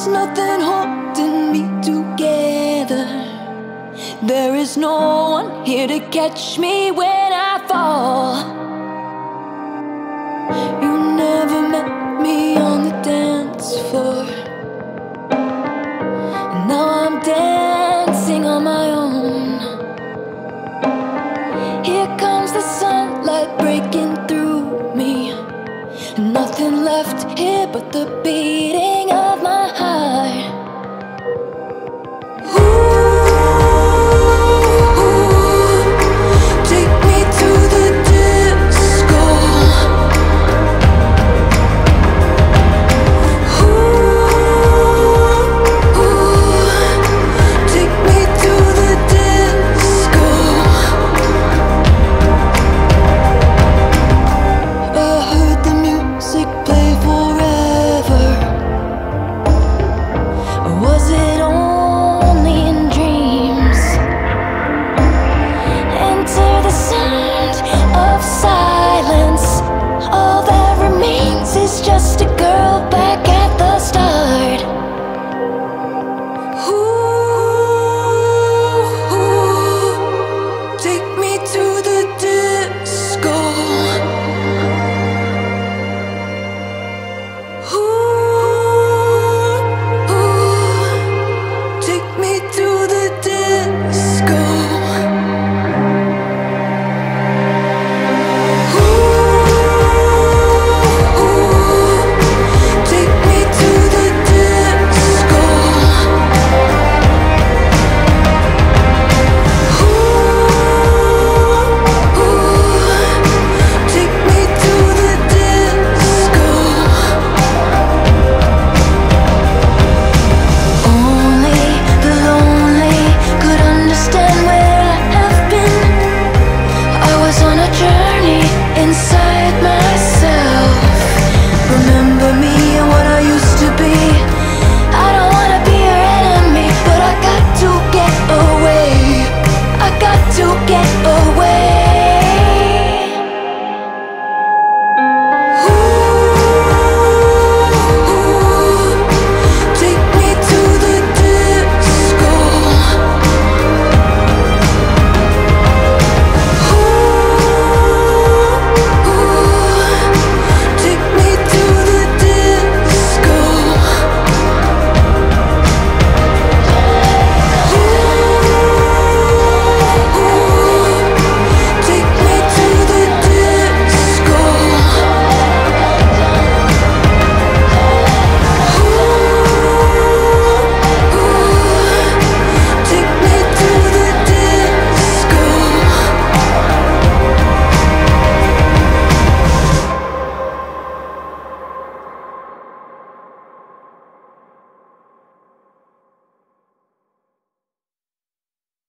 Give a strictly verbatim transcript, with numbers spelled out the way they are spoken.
nothing holding me together. There is no one here to catch me when I fall. You never met me on the dance floor, and now I'm dancing on my own. Here comes the sunlight breaking through me, and nothing left here but the beating of my